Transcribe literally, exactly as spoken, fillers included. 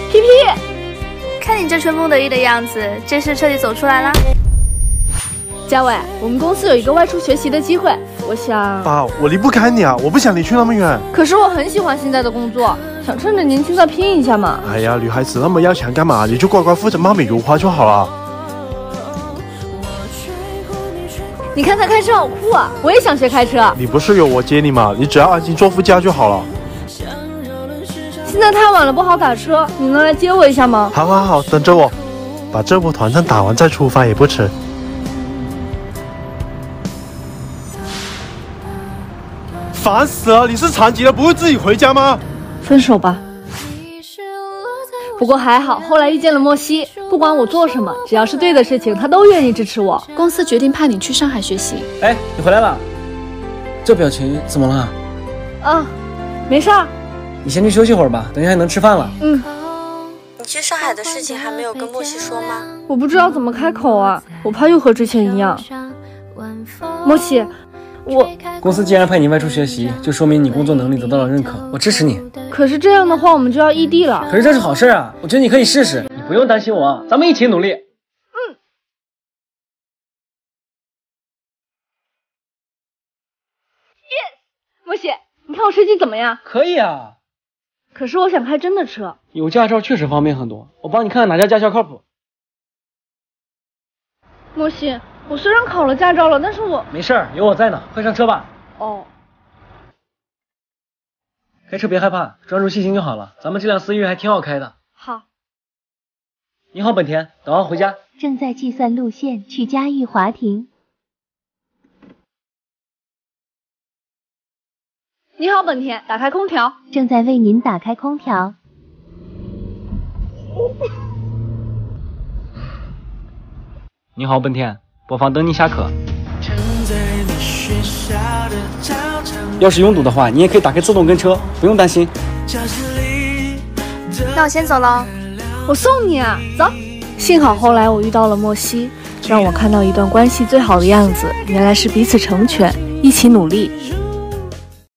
皮皮， 看你这春风得意的样子，这是彻底走出来啦。 嘉伟，我们公司有一个外出学习的机会，我想…… 爸，我离不开你啊，我不想你去那么远。 可是我很喜欢现在的工作，想趁着年轻再拼一下嘛。 哎呀，女孩子那么要强干嘛？你就乖乖负责貌美如花就好了。 你看他开车好酷啊，我也想学开车。 你不是有我接你吗？你只要安心坐副驾就好了。 现在太晚了，不好打车，你能来接我一下吗？ 好好好，等着我，把这波团战打完再出发也不迟。烦死了！你是残疾了，不会自己回家吗？ 分手吧。不过还好，后来遇见了莫西，不管我做什么，只要是对的事情，他都愿意支持我。 公司决定派你去上海学习。 哎，你回来了，这表情怎么了？ 啊，没事儿。 你先去休息会儿吧，等一下能吃饭了。 嗯。 你去上海的事情还没有跟莫西说吗？ 我不知道怎么开口啊，我怕又和之前一样。莫西，我公司既然派你外出学习，就说明你工作能力得到了认可，我支持你。 可是这样的话，我们就要异地了。 可是这是好事啊，我觉得你可以试试。你不用担心我，咱们一起努力。 嗯。Yes， 莫西，你看我设计怎么样？ 可以啊。 可是我想开真的车。 有驾照确实方便很多，我帮你看看哪家驾校靠谱。 莫西，我虽然考了驾照了，但是我…… 没事儿，有我在呢，快上车吧。 哦。 开车别害怕，专注细心就好了。咱们这辆思域还挺好开的。 好。 你好，本田，导航回家。 正在计算路线去嘉峪华庭。 你好，本田，打开空调。 正在为您打开空调。 你好，本田，播放等你下课。要是拥堵的话，你也可以打开自动跟车，不用担心。 那我先走了。 我送你啊，走。幸好后来我遇到了莫西，让我看到一段关系最好的样子，原来是彼此成全，一起努力。